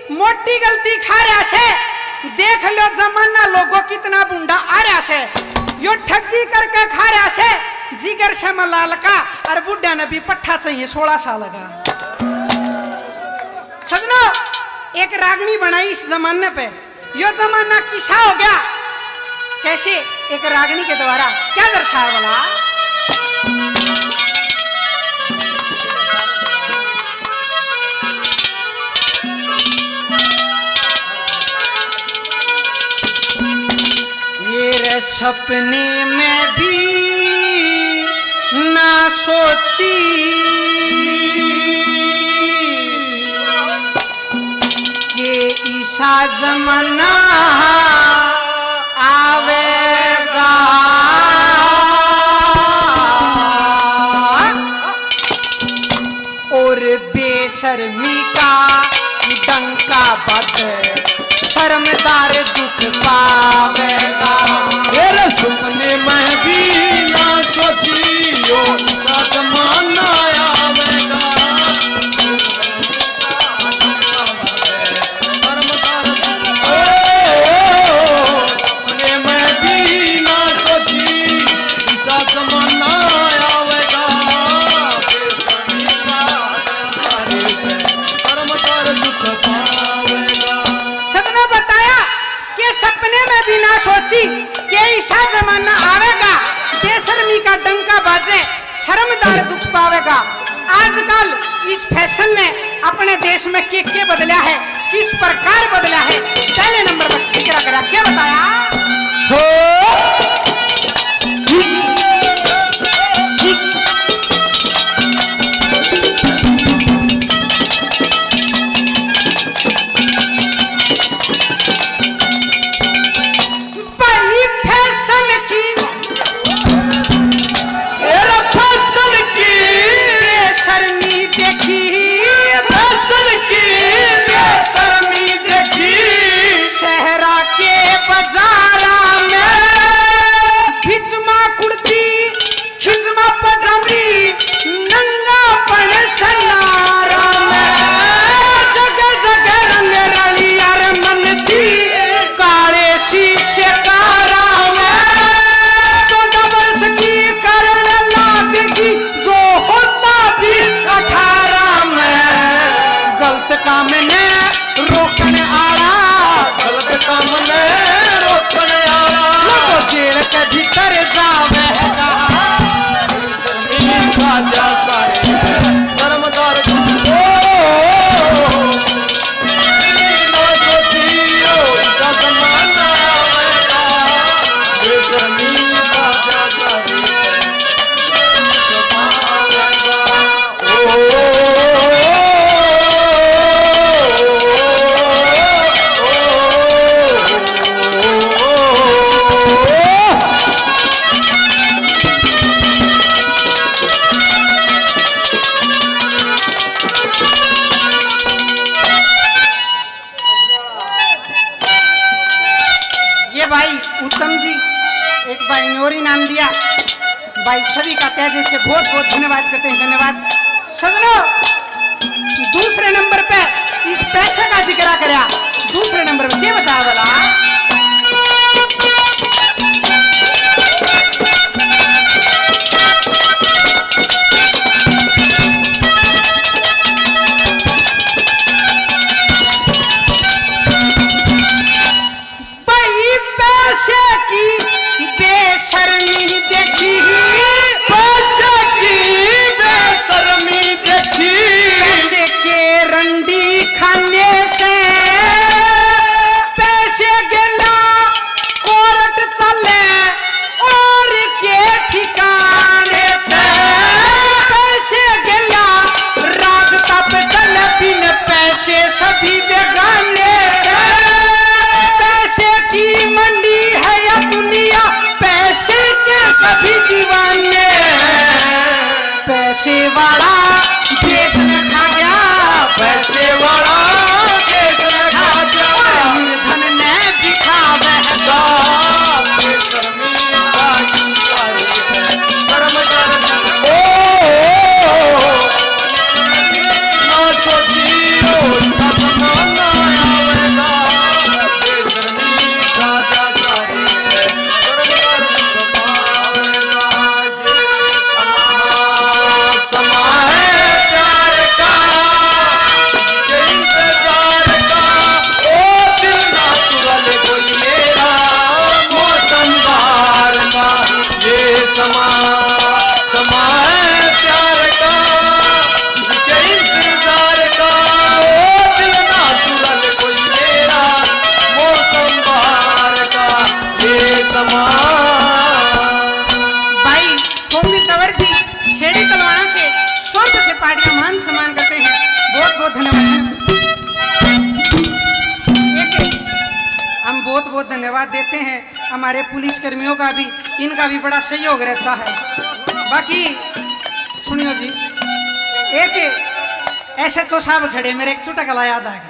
मोटी गलती खा रहा से देख लो जमाना लोगों कितना बुंडा आ रहा से यो ठगी करके खा रहा से जिगर से मलाल का और बुढ़ा ने भी पट्ठा चाहिए 16 साल का। सजनो एक रागनी बनाई इस जमाने पे, यो जमाना किसा हो गया कैसे एक रागनी के द्वारा क्या दर्शाया वाला। ये सपने में भी ना सोची कि ईसा जमाना आवेगा, और बेशर्मी का डंका बजे शर्मदार दुख पावेगा। तेरे सपने में भी ना सोचियो ईसा जमाना आवेगा, सपने में भी ना सोची ईसा जमाना आवेगा, शर्मदार दुख पावेगा। सबने बताया कि सपने में भी ना सोची कि ऐसा जमाना आवेगा, बेशर्मी का डंका बाजे शर्मदार दुख पावेगा। आजकल इस फैशन ने अपने देश में क्या बदला है, किस प्रकार बदला है, पहले नंबर पर फिक्र करा क्या बताया। भाई सभी का तहे दिल से बहुत बहुत धन्यवाद करते हैं, धन्यवाद। सजनो दूसरे नंबर पे इस पैसे का जिक्र करा, दूसरे नंबर पे क्या बताया वाला। पैसे बहुत धन्यवाद देते हैं। हमारे पुलिस कर्मियों का भी, इनका भी बड़ा सहयोग रहता है। बाकी सुनियो जी, एक SHO साहब खड़े, मेरे एक चुटकला याद आ गया।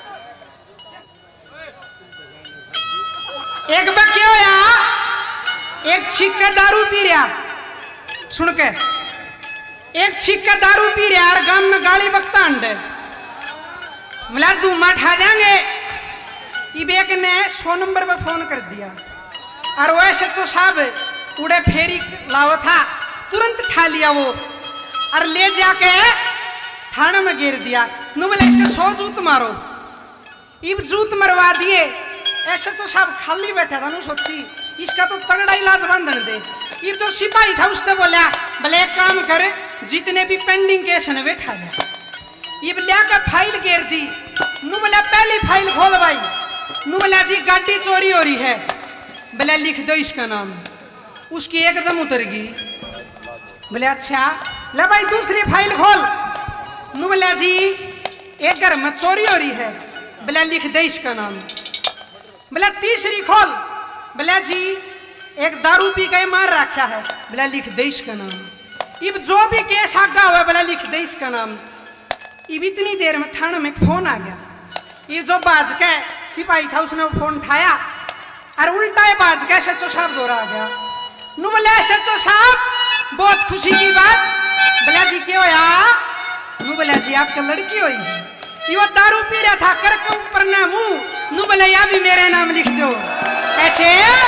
एक बार क्या होया, एक छिक्का दारू पी रहा, सुन के एक छिक्का दारू पी रहा और गांव में गाड़ी बकता अंडे मिला धूमा ठा देंगे। इब एक ने 100 नंबर पर फोन कर दिया और वो SHO साहब उड़े फेरी लावा था, तुरंत ठा लिया वो और ले जाके थाने में गिर दिया। नु बोले इसके 100 जूत मारो। इब जूत मरवा दिए। SHO साहब खाली बैठा था, नु सोची इसका तो तगड़ा इलाज बांधन दे। ये जो सिपाही था उसने बोला भले एक काम करे, जितने भी पेंडिंग केस है बैठा जा। ये लिया फाइल गिर दी। नु बोला पहली फाइल खोल भाई। नु बोला जी गाड़ी चोरी हो रही है। बोला लिख दो इसका नाम। उसकी एकदम उतर गई। बोले अच्छा ले भाई दूसरी फाइल खोल। नु बोला जी एक घर में चोरी हो रही है। बोला लिख दे इसका नाम। बोला तीसरी खोल। बोला जी एक दारू पी के मार रखा है। बोला लिख दे इसका नाम। इब जो भी केस आगा हुआ बोला लिख दे इसका नाम। इब इतनी देर में थाने में फोन आ गया। ये जो बाज के सिपाही था उसने वो फोन उठाया और उल्टा बाज के SHO साहब दौरा आ गया। नु बोले SHO साहब बहुत खुशी की बात। बोला जी क्या होया। नु बोला जी आपका लड़की हुई है। ये वो दारू पी रहा था, कर के ऊपर ना मुंह। नु बोले या भी मेरे नाम लिख दो। कैसे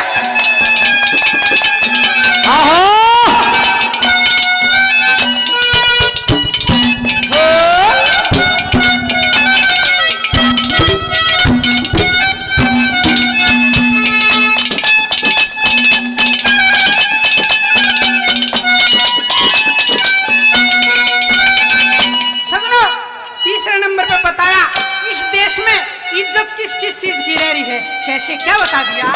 इज्जत किस किस चीज की रह रही है, कैसे क्या बता दिया।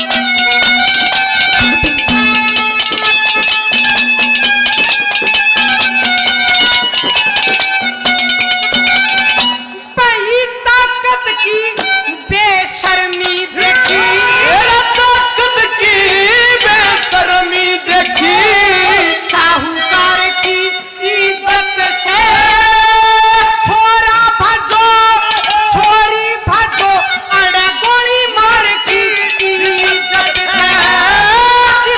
पही ताकत की बेशर्मी देखी, ताकत की बेशर्मी देखी, साहूकार की इज्जत से छोरा भजो, छोरी भजो, अड़े गोली मार की इज्जत से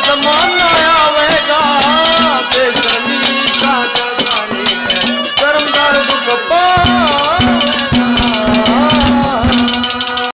जमाना